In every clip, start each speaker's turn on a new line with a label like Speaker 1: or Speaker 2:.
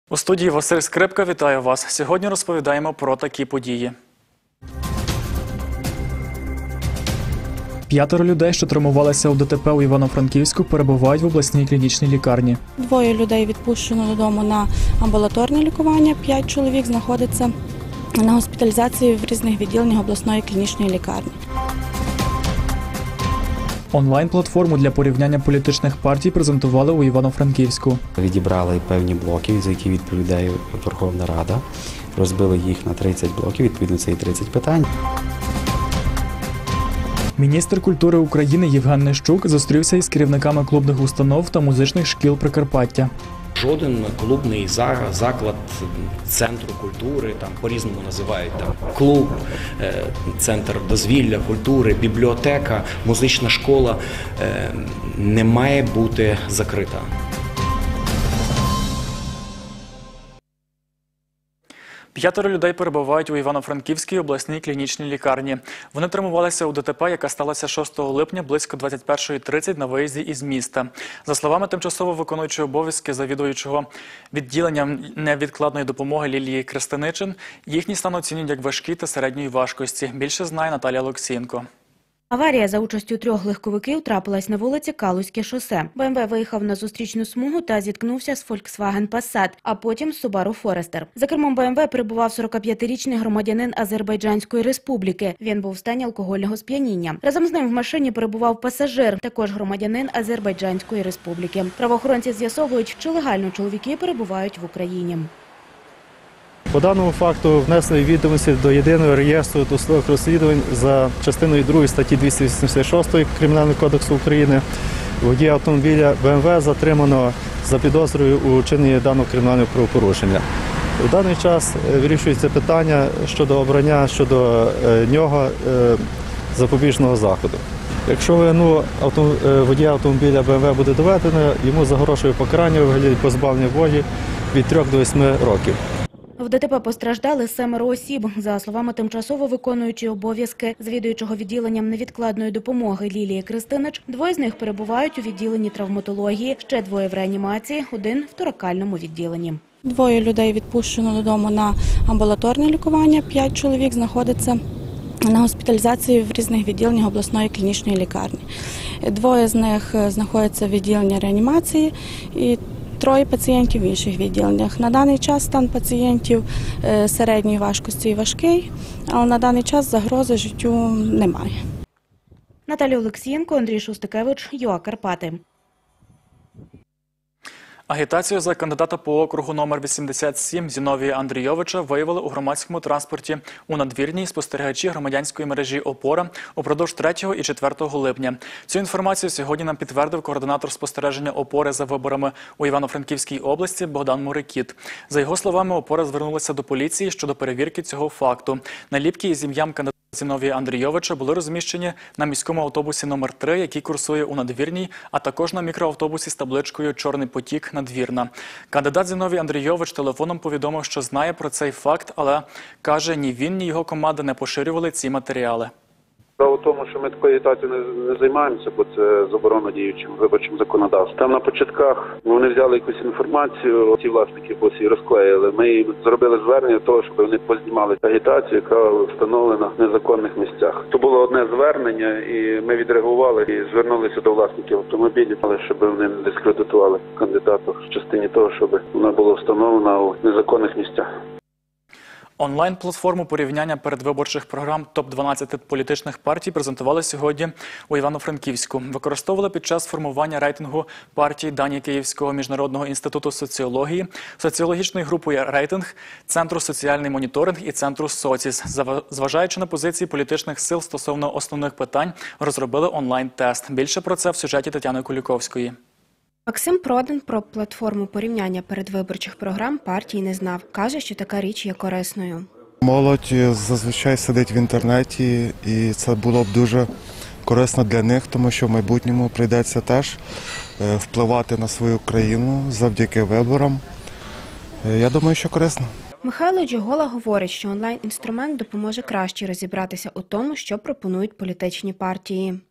Speaker 1: У студії Василь Скрипка, вітаю вас. Сьогодні розповідаємо про такі події. 5 людей, що травмувалися у ДТП у Івано-Франківську, перебувають в обласній клінічній лікарні.
Speaker 2: 2 людей відпущено додому на амбулаторне лікування, 5 чоловік знаходиться на госпіталізації в різних відділеннях обласної клінічної лікарні.
Speaker 1: Онлайн-платформу для порівняння політичних партій презентували у Івано-Франківську.
Speaker 3: Відібрали певні блоки, за які відповідає Верховна Рада. Розбили їх на 30 блоків, відповідно це і 30 питань.
Speaker 1: Міністр культури України Євген Нищук зустрівся із керівниками клубних установ та музичних шкіл Прикарпаття.
Speaker 4: Жоден клубний заклад центру культури, там по-різному називають клуб, центр дозвілля, культури, бібліотека, музична школа не має бути закрита.
Speaker 1: П'ятеро людей перебувають у Івано-Франківській обласній клінічній лікарні. Вони травмувалися у ДТП, яка сталася 6 липня близько 21:30 на виїзді із міста. За словами тимчасово виконуючого обов'язки завідуючого відділенням невідкладної допомоги Лілії Крестеничин, їхній стан оцінюють як важкий та середньої важкості. Більше знає Наталія Олексієнко.
Speaker 5: Аварія за участю 3 легковиків трапилась на вулиці Калузьке шосе. БМВ виїхав на зустрічну смугу та зіткнувся з Volkswagen Passat, а потім з Subaru Forester. За кермом БМВ перебував 45-річний громадянин Азербайджанської республіки. Він був в стані алкогольного сп'яніння. Разом з ним в машині перебував пасажир, також громадянин Азербайджанської республіки. Правоохоронці з'ясовують, чи легально чоловіки перебувають в Україні.
Speaker 6: По даному факту внесли відомості до єдиного реєстру досудових розслідувань за частиною 2 статті 286 Кримінального кодексу України. Водія автомобіля БМВ затримано за підозрою у вчиненні даного кримінального правопорушення. У даний час вирішується питання щодо обрання щодо нього запобіжного заходу. Якщо вину водія автомобіля БМВ буде доведено, йому загрожує покарання у вигляді позбавлення волі від 3 до 8 років.
Speaker 5: В ДТП постраждали 7 осіб. За словами тимчасово виконуючої обов'язки завідуючого відділенням невідкладної допомоги Лілії Крестинич, 2 з них перебувають у відділенні травматології, ще 2 в реанімації, 1 в торакальному відділенні.
Speaker 2: 2 людей відпущено додому на амбулаторне лікування, 5 чоловік знаходиться на госпіталізації в різних відділеннях обласної клінічної лікарні. 2 з них знаходяться в відділенні реанімації і 3 пацієнтів в інших відділеннях. На даний час стан пацієнтів середньої важкості і важкий, але на даний час загрози життю немає.
Speaker 5: Наталія Олексієнко, Андрій Шустикевич, ЮА Карпати.
Speaker 1: Агітацію за кандидата по округу номер 87 Зіновія Андрійовича виявили у громадському транспорті у надвірній спостерігачі громадянської мережі «Опора» упродовж 3 і 4 липня. Цю інформацію сьогодні нам підтвердив координатор спостереження «Опори» за виборами у Івано-Франківській області Богдан Мурикіт. За його словами, «Опора» звернулася до поліції щодо перевірки цього факту. Наліпки із ім'ям кандидата Зіновія Андрійовича були розміщені на міському автобусі номер 3, який курсує у Надвірній, а також на мікроавтобусі з табличкою «Чорний потік Надвірна». Кандидат Зіновій Андрійович телефоном повідомив, що знає про цей факт, але каже, ні він, ні його команда не поширювали ці матеріали.
Speaker 7: Справа в тому, що ми такою агітацією не займаємося, бо це заборонено діючим виборчим законодавством. Там на початках вони взяли якусь інформацію, ці власники ось і розклеїли. Ми їм зробили звернення до того, щоб вони познімали агітацію, яка встановлена в незаконних місцях. То було одне звернення, і ми відреагували і звернулися до власників автомобілів, щоб вони не дискредитували кандидата в частині того, щоб вона була встановлена у незаконних місцях.
Speaker 1: Онлайн-платформу порівняння передвиборчих програм ТОП-12 політичних партій презентували сьогодні у Івано-Франківську. Використовували під час формування рейтингу партій дані Київського міжнародного інституту соціології, соціологічної групи «Рейтинг», Центру «Соціальний моніторинг» і Центру «Соціс». Зважаючи на позиції політичних сил стосовно основних питань, розробили онлайн-тест. Більше про це в сюжеті Тетяни Куліковської.
Speaker 8: Максим Продан про платформу порівняння передвиборчих програм партій не знав. Каже, що така річ є корисною.
Speaker 9: Молодь зазвичай сидить в інтернеті, і це було б дуже корисно для них, тому що в майбутньому прийдеться теж впливати на свою країну завдяки виборам. Я думаю, що корисно.
Speaker 8: Михайло Джогола говорить, що онлайн-інструмент допоможе краще розібратися у тому, що пропонують політичні партії.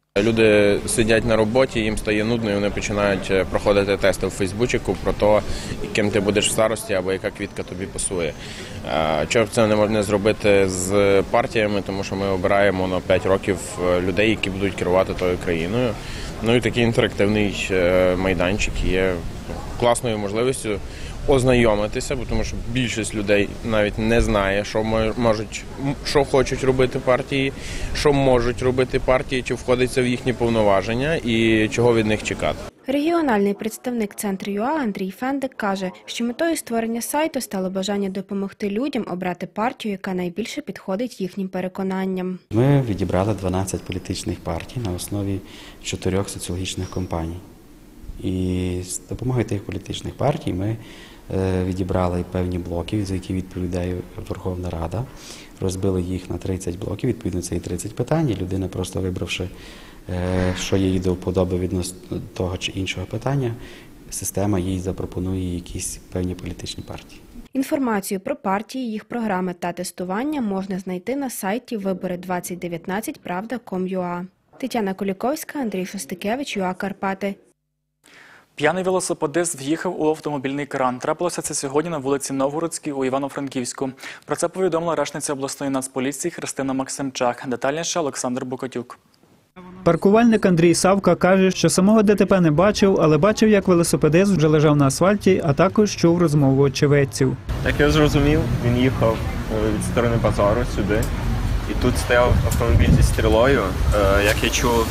Speaker 10: Люди сидять на роботі, їм стає нудно, і вони починають проходити тести в Фейсбучику про те, яким ти будеш в старості або яка квітка тобі пасує. Чого це не можна зробити з партіями, тому що ми обираємо на 5 років людей, які будуть керувати тою країною. Ну і такий інтерактивний майданчик є класною можливістю ознайомитися, бо тому що більшість людей навіть не знає, що хочуть робити партії, що можуть робити партії, чи входить це в їхні повноваження і чого від них чекати.
Speaker 8: Регіональний представник центру ЮА Андрій Фендик каже, що метою створення сайту стало бажання допомогти людям обрати партію, яка найбільше підходить їхнім переконанням.
Speaker 3: Ми відібрали 12 політичних партій на основі 4 соціологічних кампаній. І з допомогою тих політичних партій ми відібрали певні блоки, за які відповідає Верховна Рада. Розбили їх на 30 блоків, відповідно це і 30 питань, і людина, просто вибравши, що їй до вподоби відносно того чи іншого питання, система їй запропонує якісь певні політичні партії.
Speaker 8: Інформацію про партії, їх програми та тестування можна знайти на сайті вибори2019pravda.com.ua. Тетяна Куліковська, Андрій Шостикевич, ЮА Карпати.
Speaker 1: П'яний велосипедист в'їхав у автомобільний кран. Трапилося це сьогодні на вулиці Новгородській у Івано-Франківську. Про це повідомила речниця обласної нацполіції Христина Максимчак. Детальніше Олександр Букатюк.
Speaker 11: Паркувальник Андрій Савка каже, що самого ДТП не бачив, але бачив, як велосипедист вже лежав на асфальті, а також чув розмову очевидців.
Speaker 12: Як я зрозумів, він їхав від сторони базару сюди, і тут стояв автомобіль зі стрілою. Як я чув,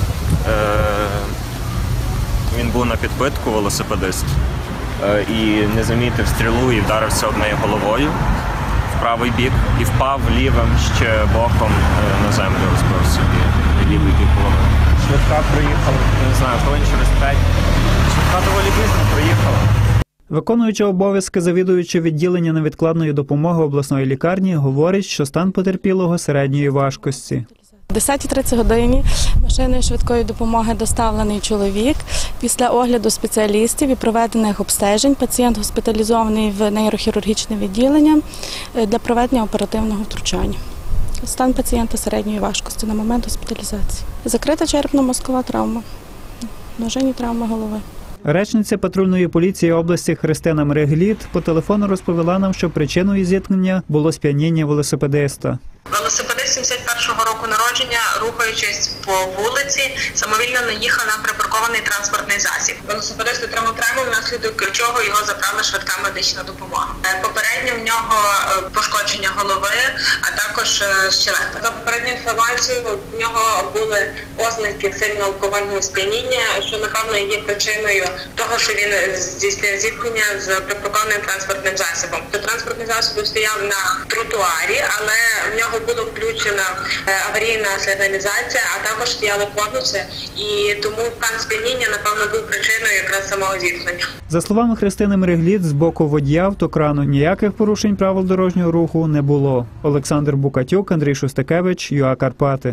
Speaker 12: він був на підпитку, велосипедист, і не замітив стрілу і вдарився об неї головою в правий бік і впав лівим ще боком на землю, розбив собі лівий бік голови. Швидка проїхала, не знаю, хвилин через 5. Швидка доволі пізно проїхала.
Speaker 11: Виконуючи обов'язки завідуючи відділення невідкладної допомоги обласної лікарні, говорить, що стан потерпілого середньої важкості.
Speaker 2: О 10:30 годині машиною швидкої допомоги доставлений чоловік. Після огляду спеціалістів і проведених обстежень пацієнт госпіталізований в нейрохірургічне відділення для проведення оперативного втручання. Стан пацієнта середньої важкості на момент госпіталізації. Закрита черепно-мозкова травма, ножинні травми голови.
Speaker 11: Речниця патрульної поліції області Христина Мрегліт по телефону розповіла нам, що причиною зіткнення було сп'яніння велосипедиста.
Speaker 13: Велосипедист 71-го року народження, рухаючись по вулиці, самовільно наїхав на припаркований транспортний засіб. Велосипедист отримав травму, внаслідок чого його забрала швидка медична допомога. Попередньо в нього пошкодження голови, а також щелепи. За попередньою інформацією, в нього були ознаки сильного алкогольного сп'яніння, що, напевно, є причиною того, що він здійснив зіткнення з припаркованим транспортним засобом. Транспортний засіб стояв на тротуарі, але в нього була включена аварійна сигналізація, а також стояли конуси, і тому стан сп'яніння, напевно, був причиною якраз самого зіткнення.
Speaker 11: За словами Христини Мрегліт, з боку водія автокрану ніяких порушень правил дорожнього руху не було. Олександр Букатюк, Андрій Шостикевич, ЮА Карпати.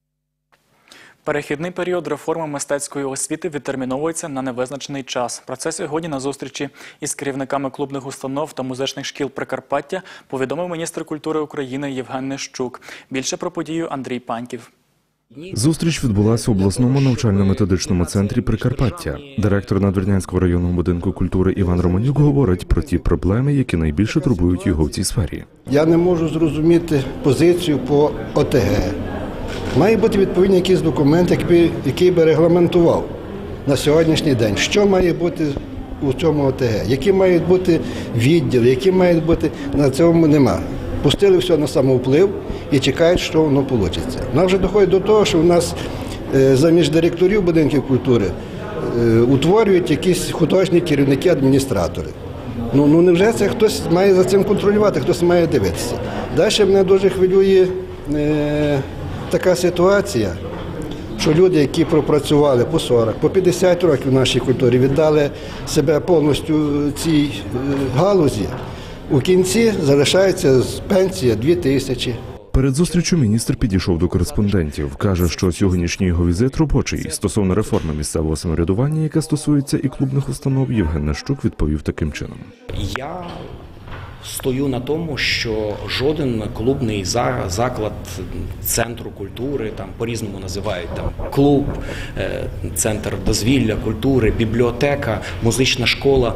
Speaker 1: Перехідний період реформи мистецької освіти відтерміновується на невизначений час. Про це сьогодні на зустрічі із керівниками клубних установ та музичних шкіл Прикарпаття повідомив міністр культури України Євген Нищук. Більше про подію Андрій Паньків.
Speaker 14: Зустріч відбулася у обласному навчально-методичному центрі Прикарпаття. Директор Надвірнянського районного будинку культури Іван Романюк говорить про ті проблеми, які найбільше турбують його в цій сфері.
Speaker 15: Я не можу зрозуміти позицію по ОТГ. Має бути відповідний якийсь документ, який би регламентував на сьогоднішній день, що має бути у цьому ОТГ, які мають бути відділи, які мають бути, на цьому нема. Пустили все на самовплив і чекають, що воно вийде. Нам вже доходить до того, що в нас замість директорів будинків культури утворюють якісь художні керівники, адміністратори. Ну невже це хтось має за цим контролювати, хтось має дивитися. Далі мене дуже хвилює така ситуація, що люди, які пропрацювали по 40, по 50 років в нашій культурі, віддали себе повністю цій галузі, у кінці залишається пенсія 2000.
Speaker 14: Перед зустрічю міністр підійшов до кореспондентів. Каже, що сьогоднішній його візит робочий. Стосовно реформи місцевого самоврядування, яка стосується і клубних установ, Євген Нищук відповів таким чином.
Speaker 4: Я Стою на тому, що жоден клубний заклад центру культури, там по-різному називають там клуб, центр дозвілля, культури, бібліотека, музична школа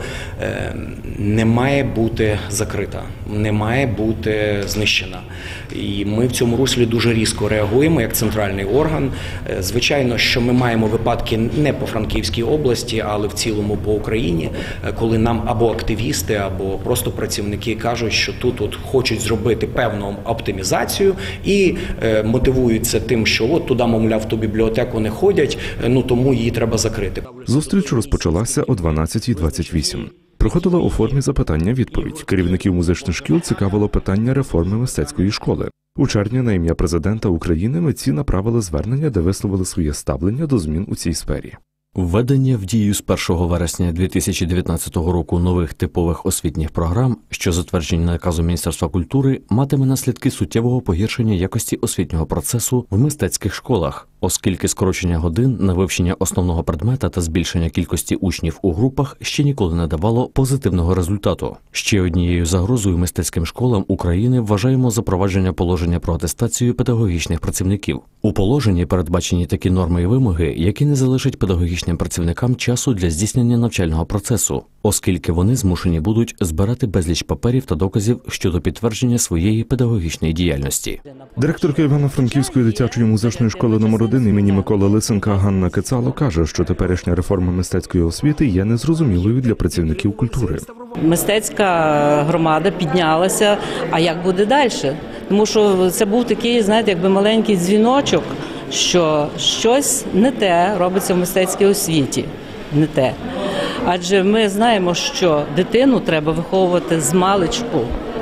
Speaker 4: не має бути закрита, не має бути знищена. І ми в цьому руслі дуже різко реагуємо як центральний орган. Звичайно, що ми маємо випадки не по Франківській області, але в цілому по Україні, коли нам або активісти, або просто працівники кажуть, що тут от хочуть зробити певну оптимізацію і мотивуються тим, що от туди, мовляв, в ту бібліотеку не ходять, ну тому її треба закрити.
Speaker 14: Зустріч розпочалася о 12:28. Проходила у формі запитання-відповідь. Керівників музичних шкіл цікавило питання реформи мистецької школи. У червні на ім'я президента України митці направили звернення, де висловили своє ставлення до змін у цій сфері.
Speaker 16: Введення в дію з 1 вересня 2019 року нових типових освітніх програм, що затверджені наказом Міністерства культури, матиме наслідки суттєвого погіршення якості освітнього процесу в мистецьких школах, оскільки скорочення годин на вивчення основного предмета та збільшення кількості учнів у групах ще ніколи не давало позитивного результату. Ще однією загрозою мистецьким школам України вважаємо запровадження положення про атестацію педагогічних працівників. У положенні передбачені такі норми і вимоги, які не залишать педагогічним працівникам часу для здійснення навчального процесу, оскільки вони змушені будуть збирати безліч паперів та доказів щодо підтвердження своєї педагогічної діяльності.
Speaker 14: Директорка Івано-Франківської дитячої музичної школи номер 1 імені Миколи Лисенка Ганна Кицало каже, що теперішня реформа мистецької освіти є незрозумілою для працівників культури.
Speaker 17: Мистецька громада піднялася, а як буде далі? Тому що це був такий, знаєте, якби маленький дзвіночок, що щось не те робиться в мистецькій освіті, не те. Адже ми знаємо, що дитину треба виховувати з маличку.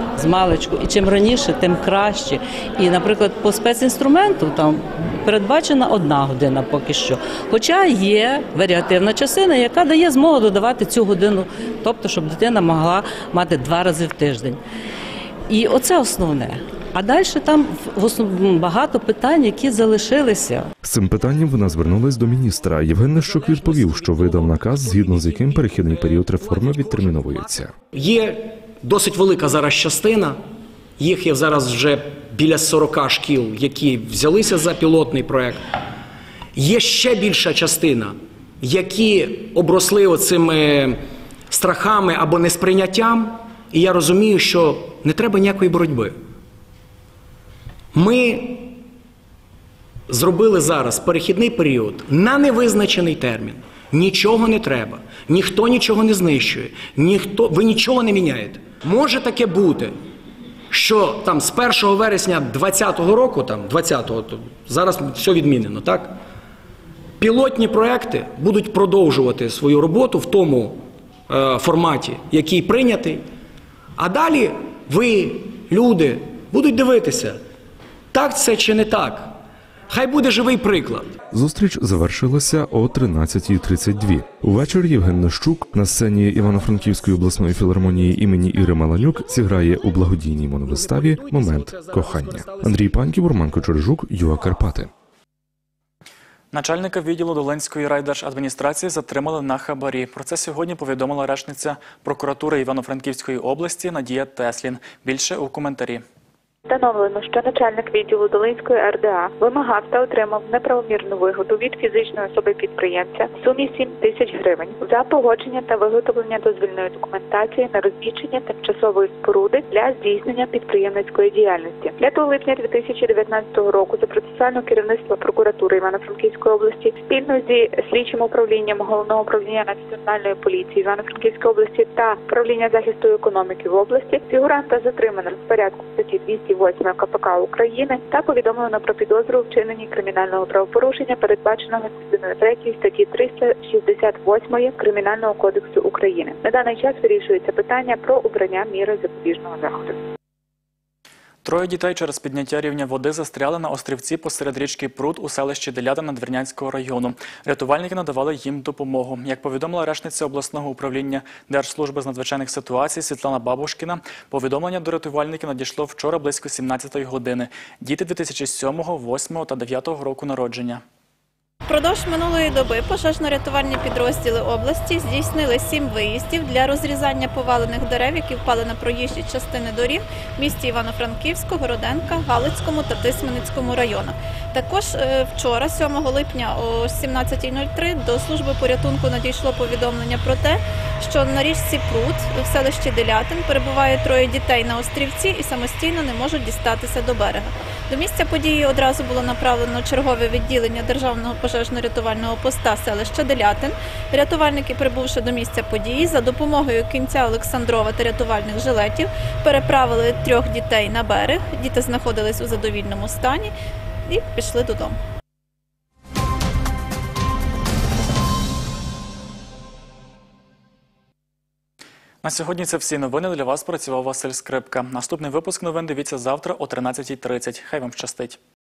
Speaker 17: І чим раніше, тим краще. І, наприклад, по спецінструменту там передбачена 1 година поки що. Хоча є варіативна частина, яка дає змогу додавати цю годину, тобто, щоб дитина могла мати 2 рази в тиждень. І оце основне. А далі там багато питань, які залишилися.
Speaker 14: З цим питанням вона звернулась до міністра. Євген Нищук відповів, що видав наказ, згідно з яким перехідний період реформи відтерміновується.
Speaker 4: Є досить велика зараз частина, їх є зараз вже біля 40 шкіл, які взялися за пілотний проект. Є ще більша частина, які обросли оцими страхами або несприйняттям, і я розумію, що не треба ніякої боротьби. Ми зробили зараз перехідний період на невизначений термін. Нічого не треба, ніхто нічого не знищує, ви нічого не міняєте. Може таке бути, що там з 1 вересня 2020 року, зараз все відмінено, так? Пілотні проекти будуть продовжувати свою роботу в тому форматі, який прийнятий, а далі ви, люди, будуть дивитися, так це чи не так. Хай буде живий приклад.
Speaker 14: Зустріч завершилася о 13:32. Увечері Євген Нищук на сцені Івано-Франківської обласної філармонії імені Іри Маланюк зіграє у благодійній моновиставі «Момент кохання». Андрій Паньків, Роман Кочержук, ЮА Карпати.
Speaker 1: Начальника відділу Долинської райдержадміністрації затримали на хабарі. Про це сьогодні повідомила речниця прокуратури Івано-Франківської області Надія Теслін. Більше у коментарі.
Speaker 18: Встановлено, що начальник відділу Долинської РДА вимагав та отримав неправомірну вигоду від фізичної особи-підприємця в сумі 7 тисяч гривень за погодження та виготовлення дозвільної документації на розміщення тимчасової споруди для здійснення підприємницької діяльності. 5 липня 2019 року за процесуальне керівництво прокуратури Івано-Франківської області спільно зі слідчим управлінням Головного управління Національної поліції Івано-Франківської області та управління захисту економіки в області фігуранта затримано в порядку статті 208 КПК України та повідомлено про підозру у вчиненні кримінального правопорушення, передбаченого частиною 3 статті 368 Кримінального кодексу України. На даний час вирішується питання про обрання міри запобіжного заходу.
Speaker 1: 3 дітей через підняття рівня води застряли на острівці посеред річки Прут у селищі Деляти Надвірнянського району. Рятувальники надавали їм допомогу. Як повідомила речниця обласного управління Держслужби з надзвичайних ситуацій Світлана Бабушкіна, повідомлення до рятувальників надійшло вчора близько 17-ї години. Діти 2007, 2008 та 2009 року народження.
Speaker 19: Впродовж минулої доби пожежно-рятувальні підрозділи області здійснили 7 виїздів для розрізання повалених дерев, які впали на проїжджі частини доріг в місті Івано-Франківську, Городенка, Галицькому та Тисменицькому районах. Також вчора, 7 липня о 17:03, до служби порятунку надійшло повідомлення про те, що на річці Прут в селищі Делятин перебуває 3 дітей на острівці і самостійно не можуть дістатися до берега. До місця події одразу було направлено чергове відділення Державного пожежно-рятувального поста селища Делятин. Рятувальники, прибувши до місця події, за допомогою кінця Олександрова та рятувальних жилетів переправили 3 дітей на берег. Діти знаходились у задовільному стані і пішли додому.
Speaker 1: На сьогодні це всі новини. Для вас працював Василь Скрипка. Наступний випуск новин дивіться завтра о 13:30. Хай вам щастить.